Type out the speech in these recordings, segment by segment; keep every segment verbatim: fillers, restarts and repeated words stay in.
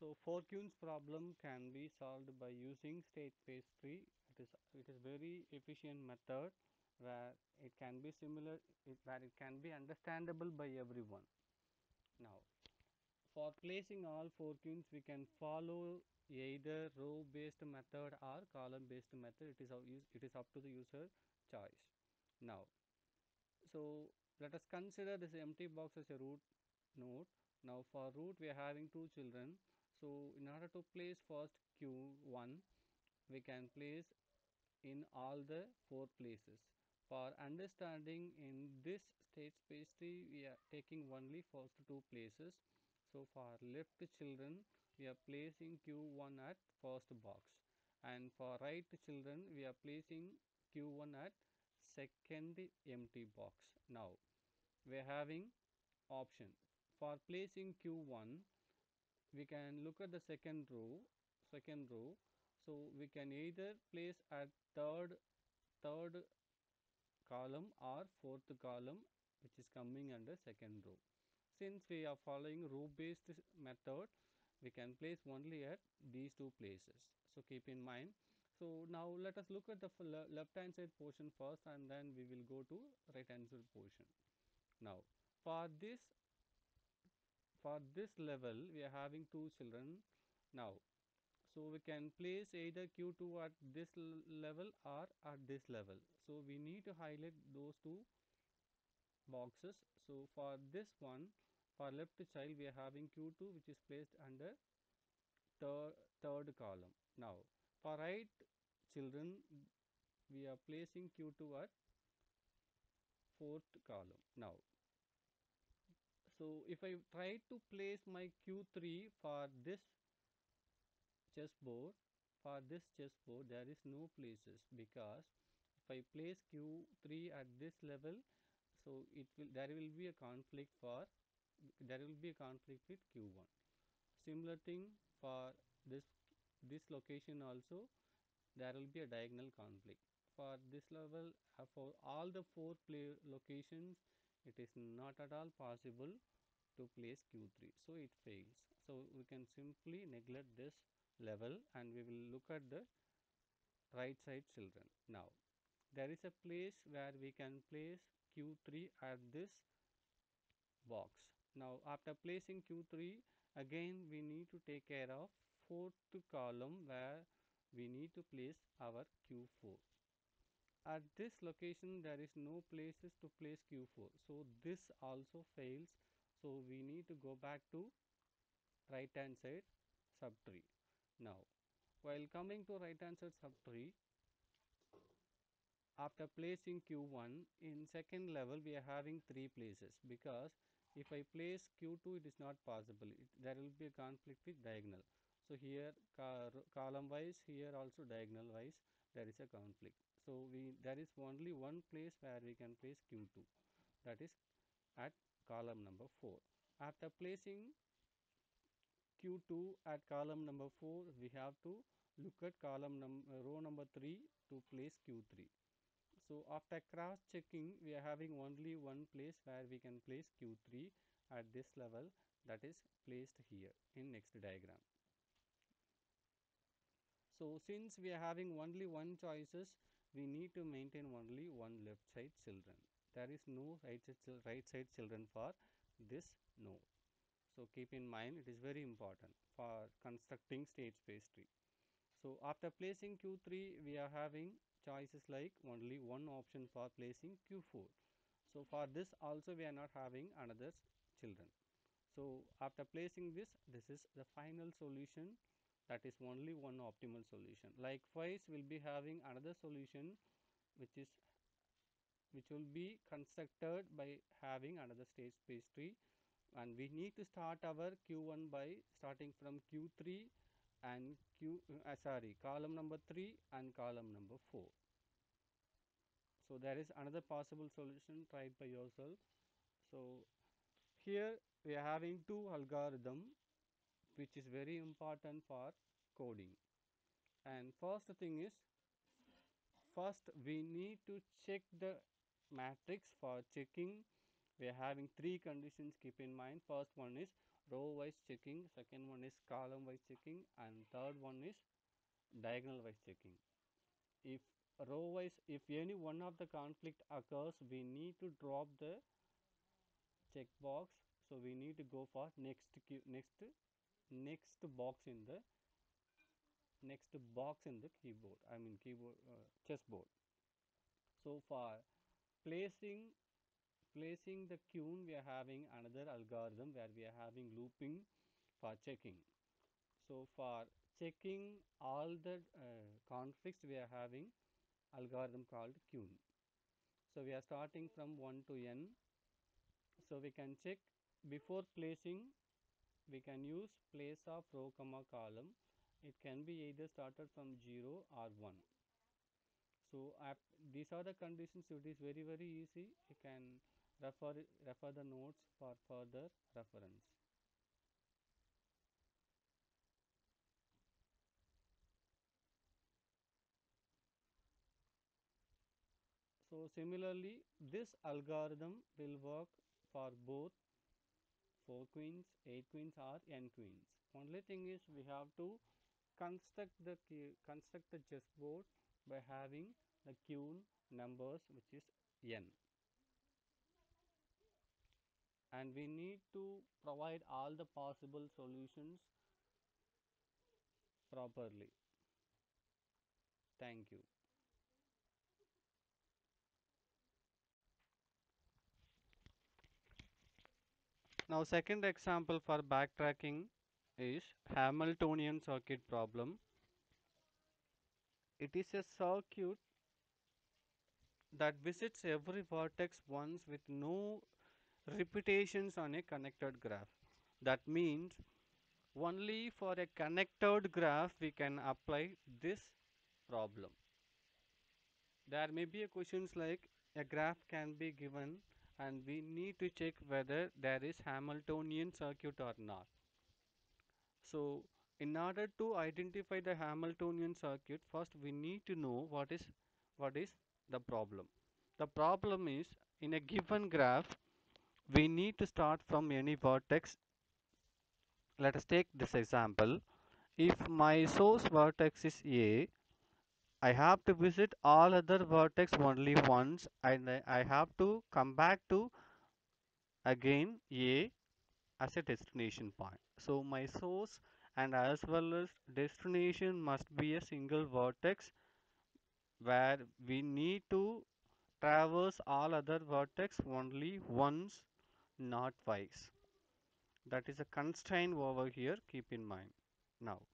So Fortune's problem can be solved by using state space tree. It is it is very efficient method where it can be similar, it, where it can be understandable by everyone. Now, for placing all Fortunes, we can follow either row based method or column based method. It is it is up to the user choice. Now, so let us consider this empty box as a root node. Now for root we are having two children. So in order to place first q one, we can place in all the four places. For understanding, in this state space tree we are taking only first two places. So for left children we are placing q one at first box, and for right children we are placing q one at second empty box. Now we are having option for placing q one. We can look at the second row second row so we can either place at third third column or fourth column, which is coming under second row. Since we are following row based method, we can place only at these two places, so keep in mind. So now let us look at the left hand side portion first, and then we will go to right hand side portion. Now for this for this level we are having two children. Now so we can place either q two at this level or at this level, so we need to highlight those two boxes. So for this one, for left child we are having q two, which is placed under third third column. Now for right children we are placing q two at fourth column. Now so if I try to place my q three for this chessboard, for this chessboard there is no places, because if I place q three at this level, so it will there will be a conflict for there will be a conflict with q one. Similar thing for this this location also, there will be a diagonal conflict. For this level, uh, for all the four play locations, it is not at all possible to place q three, so it fails. So we can simply neglect this level and we will look at the right side children. Now there is a place where we can place q three at this box. Now after placing q three, again we need to take care of fourth column where we need to place our q four. At this location there is no places to place q four, so this also fails. So we need to go back to right hand side subtree. Now while coming to right hand side subtree, after placing q one in second level we are having three places, because if I place q two it is not possible, it, there will be a conflict with diagonal. So here column wise, here also diagonal wise there is a conflict. So we there is only one place where we can place q two, that is at column number four. After placing q two at column number four, we have to look at column num row number three to place q three. So after cross checking, we are having only one place where we can place q three at this level, that is placed here in next diagram. So since we are having only one choices, we need to maintain only one left side children. There is no right side, right side children for this node. So keep in mind, it is very important for constructing state space tree. So after placing q three, we are having choices like only one option for placing q four. So for this also we are not having another children. So after placing this, this is the final solution, that is only one optimal solution. Likewise, we will be having another solution which is which will be constructed by having another state space tree, and we need to start our q one by starting from q three and q uh, sorry column number three and column number four. So there is another possible solution, tried by yourself. So here we are having two algorithm which is very important for coding. And first thing is, first we need to check the matrix. For checking we are having three conditions, keep in mind. First one is row wise checking, second one is column wise checking, and third one is diagonal wise checking. If row wise, if any one of the conflict occurs, we need to drop the checkbox. So we need to go for next next next box in the next box in the keyboard. I mean keyboard uh, chessboard. So for placing placing the queue, we are having another algorithm where we are having looping for checking. So for checking all the uh, conflicts, we are having algorithm called queue. So we are starting from one to n. So we can check before placing. We can use place of row comma column. It can be either started from zero or one. So these are the conditions. It is very very easy. You can refer refer the notes for further reference. So similarly, this algorithm will work for both four queens, eight queens, or n queens. Only thing is we have to construct the construct the chessboard by having the queue numbers, which is n, and we need to provide all the possible solutions properly. Thank you. Now second example for backtracking is Hamiltonian circuit problem. It is a circuit that visits every vertex once with no repetitions on a connected graph. That means only for a connected graph we can apply this problem. There may be a questions like a graph can be given and we need to check whether there is Hamiltonian circuit or not. So in order to identify the Hamiltonian circuit, first we need to know what is what is the problem. The problem is, in a given graph we need to start from any vertex. Let us take this example. If my source vertex is A, I have to visit all other vertex only once, and I have to come back to again A as a destination point. So my source and as well as destination must be a single vertex where we need to traverse all other vertex only once, not twice. That is a constraint over here, keep in mind. Now,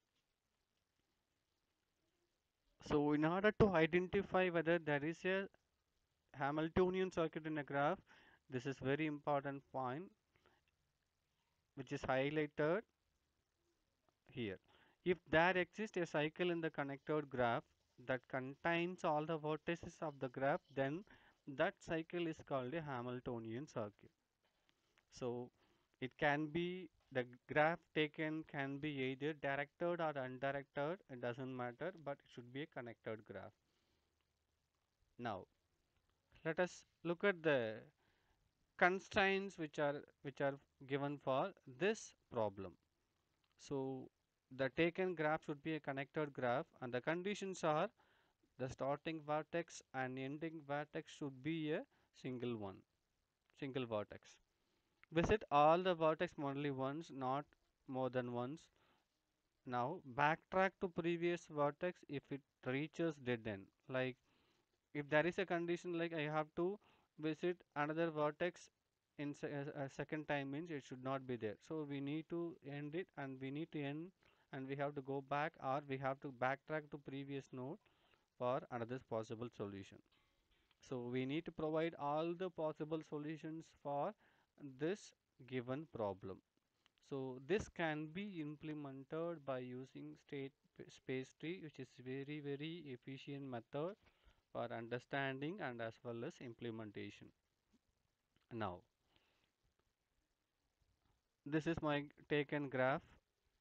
so in order to identify whether there is a Hamiltonian circuit in a graph, this is very important point which is highlighted here. If there exists a cycle in the connected graph that contains all the vertices of the graph, then that cycle is called a Hamiltonian circuit. So it can be, the graph taken can be either directed or undirected, it doesn't matter, but it should be a connected graph. Now let us look at the constraints which are which are given for this problem. So the taken graph should be a connected graph, and the conditions are the starting vertex and ending vertex should be a single one, single vertex. Visit all the vertex only once, not more than once. Now backtrack to previous vertex if it reaches dead end. Like if there is a condition like I have to visit another vertex in se a second time, means it should not be there. So we need to end it, and we need to end, and we have to go back, or we have to backtrack to previous node for another possible solution. So we need to provide all the possible solutions for this given problem. So this can be implemented by using state space tree, which is very very efficient method for understanding and as well as implementation. Now this is my taken graph.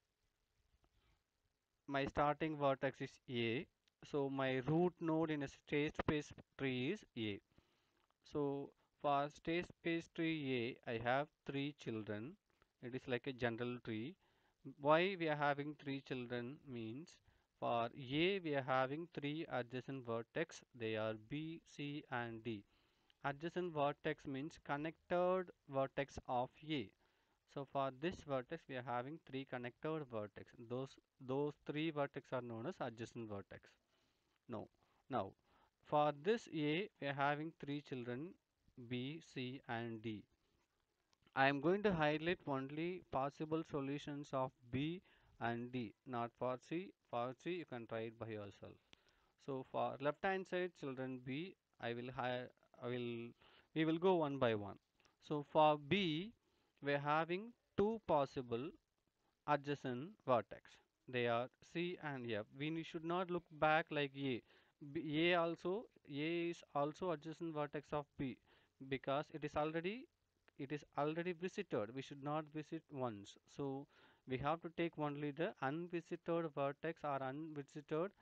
My starting vertex is A, so my root node in a state space tree is A. So for state space tree A, I have three children, It is like a general tree. Why we are having three children means for A we are having three adjacent vertex. They are B, C and D. Adjacent vertex means connected vertex of A. So for this vertex we are having three connected vertex. Those those three vertex are known as adjacent vertex. No. Now for this A we are having three children B, C and D. I am going to highlight only possible solutions of B and D, not for C. For C you can try it by yourself. So for left hand side children B, I will hi I will we will go one by one. So for B, we are having two possible adjacent vertex. They are C and F. We ne- should not look back like A. B, A also A is also adjacent vertex of B because it is already it is already visited. We should not visit once. So we have to take only the unvisited vertex or unvisited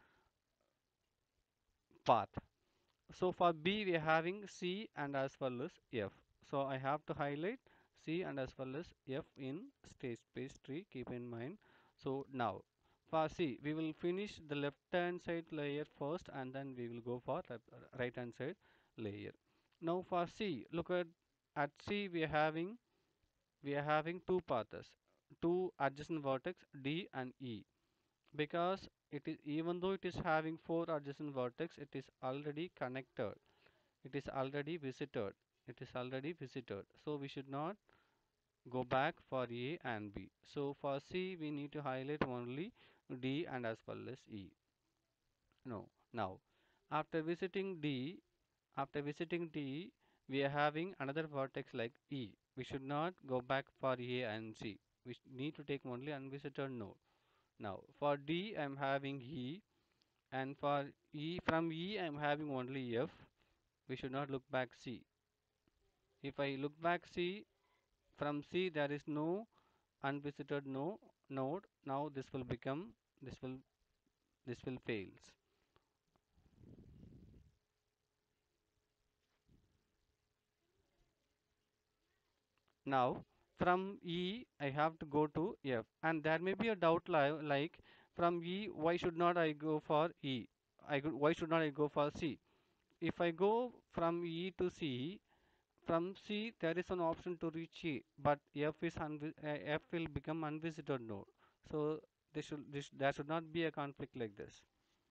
path. So for B we are having C and as well as F. So I have to highlight C and as well as F in state space tree, keep in mind. So now for C we will finish the left hand side layer first and then we will go for right hand side layer. Now for C, look at at C we are having we are having two paths, two adjacent vertex D and E, because it is even though it is having four adjacent vertex, it is already connected, it is already visited, it is already visited, so we should not go back for A and B. So for C we need to highlight only D and as well as E. No, now after visiting D, after visiting D we are having another vertex like E. We should not go back for A and C, we need to take only unvisited node. Now for D I am having E, and for E, from E I am having only F. We should not look back C. If I look back C, from C there is no unvisited no node. Now this will become this will this will fails. Now from E I have to go to F, and there may be a doubt li like from E why should not I go for E? I go, why should not I go for C? If I go from E to C, from C there is an option to reach E, but F is unvi uh, F will become unvisited node. So this should this there should not be a conflict like this.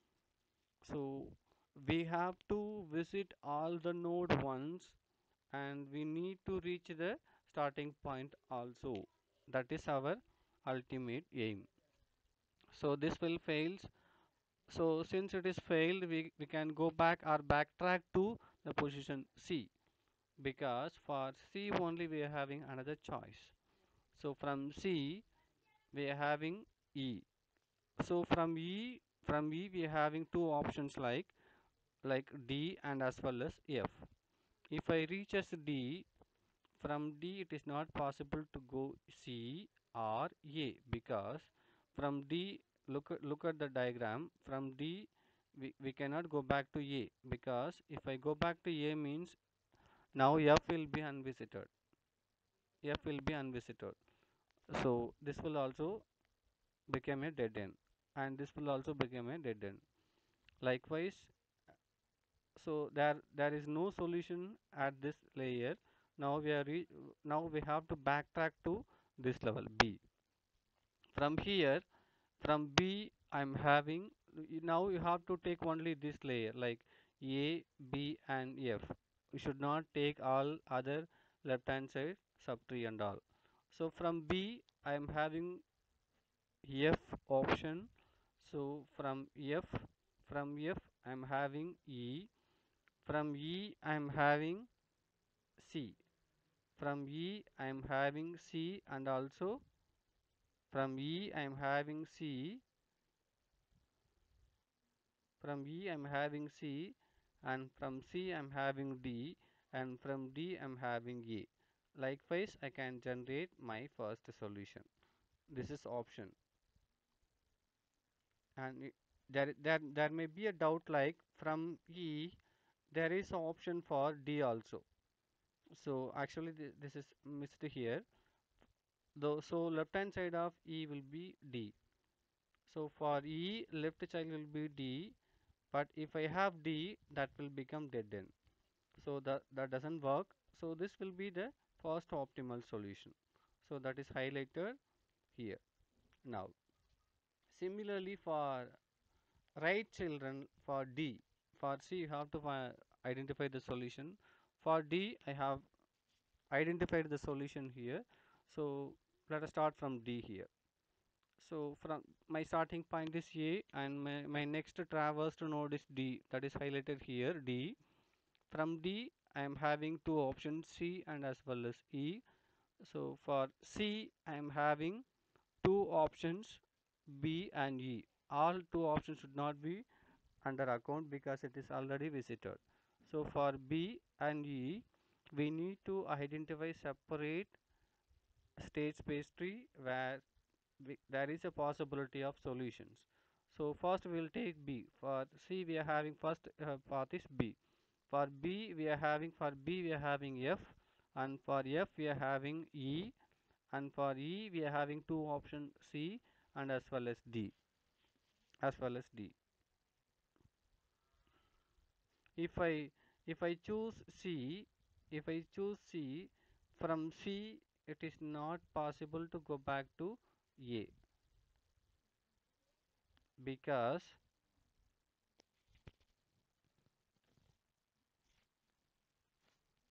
So we have to visit all the node once, and we need to reach the starting point also. That is our ultimate aim. So this will fails. So since it is failed, we, we can go back or backtrack to the position C, because for C only we are having another choice. So from C we are having E. So from E from E we are having two options like like D and as well as F. If I reach as D, from D it is not possible to go C or A, because from D, look at, look at the diagram, from D we, we cannot go back to A, because if I go back to A means now F will be unvisited. F will be unvisited. So this will also become a dead end, and this will also become a dead end. Likewise, so there there is no solution at this layer. Now we are re now we have to backtrack to this level B. From here, from B I'm having, now you have to take only this layer like A, B and F. We should not take all other left hand side subtree and all. So from B I am having F option. So from F from F I am having E. From E I am having C. From E I am having C, and also from E I am having C. From E I am having C, and from C I am having D, and from D I am having A. Likewise, I can generate my first solution. This is option. And it- there, there, there may be a doubt like from E there is an option for D also. So actually th this is missed here. Though, so left hand side of E will be D. So for E, left child will be D, but if I have D, that will become dead end. So that, that doesn't work. So this will be the first optimal solution. So that is highlighted here. Now, similarly for right children, for D, for C you have to fi- identify the solution. For D, I have identified the solution here. So let us start from D here. So from my starting point is A and my, my next traversed node is D, that is highlighted here D. From D I am having two options C and as well as E. So for C I am having two options B and E. All two options should not be under account because it is already visited. So for B and E we need to identify separate state space tree where we, there is a possibility of solutions. So first we will take B. For C we are having first uh, path is B. For B we are having for B we are having F, and for F we are having E, and for E we are having two options C and as well as D, as well as D. If I if I choose C, if I choose C, from C it is not possible to go back to A because